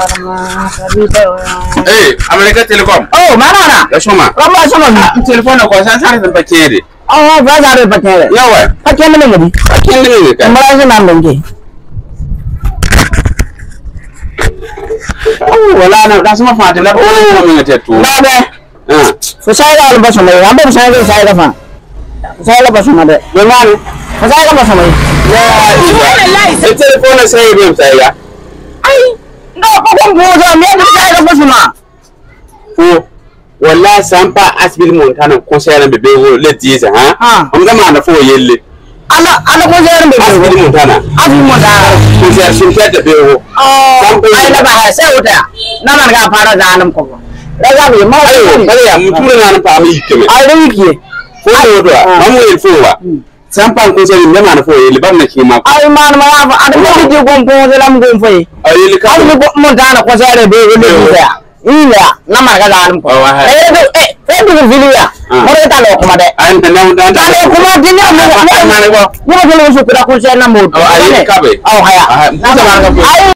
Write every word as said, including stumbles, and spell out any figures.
Eh, America Telecom. Oh, mana na. Shoma. Rama shoma. Telephone ko san san san pakere. Oh, ba za da pakere. Yawa. Pakere ne ngadi. Pakere ne ka. Mara zan nan dange. Oh, wala na da sama fata la ko mun ta tu. Ba ba. Ah. Fa sai ga albasu mai, amma ba sai ga sai ga fa. Sai ga basu mai. Yamani. Fa sai ga basu mai. Ya, wallahi. Sai telephone sai bai sai ga. Ai, no ko ko go me da sai ga basu ma. Ko wallahi sampa asbil mun kana ko sai ran bebe wo le diza ha. On ga ma na fo yelle. Ala ala ko sai ran bebe asbil mun kana. Asbil mun da. Ko sai shin ta da bewo. Oh, ai na ba sai wuta. Na man ga fara da nan ko. Daga me ma ayo kare ya mutura na fa mi keme. Ai rike. Ko do ba mu yi fowa. Sampa ko sai ne ma na fo yelle ban na ke ma. Ai man ma fa ada ko ji gon ko da lam gon fa. Ai yelle ka. Ai mun da na ko sai da bebe ne ya. Iya, nama ga dalam ko. Eh, eh, eh du vilia. Mare ta lo kuma de. An ta nan dan. Ta le kuma dinnya mo. Ma ne ko. Mo ko lo su kura ko sai na mo. Ai ka be. Oh haya. Ai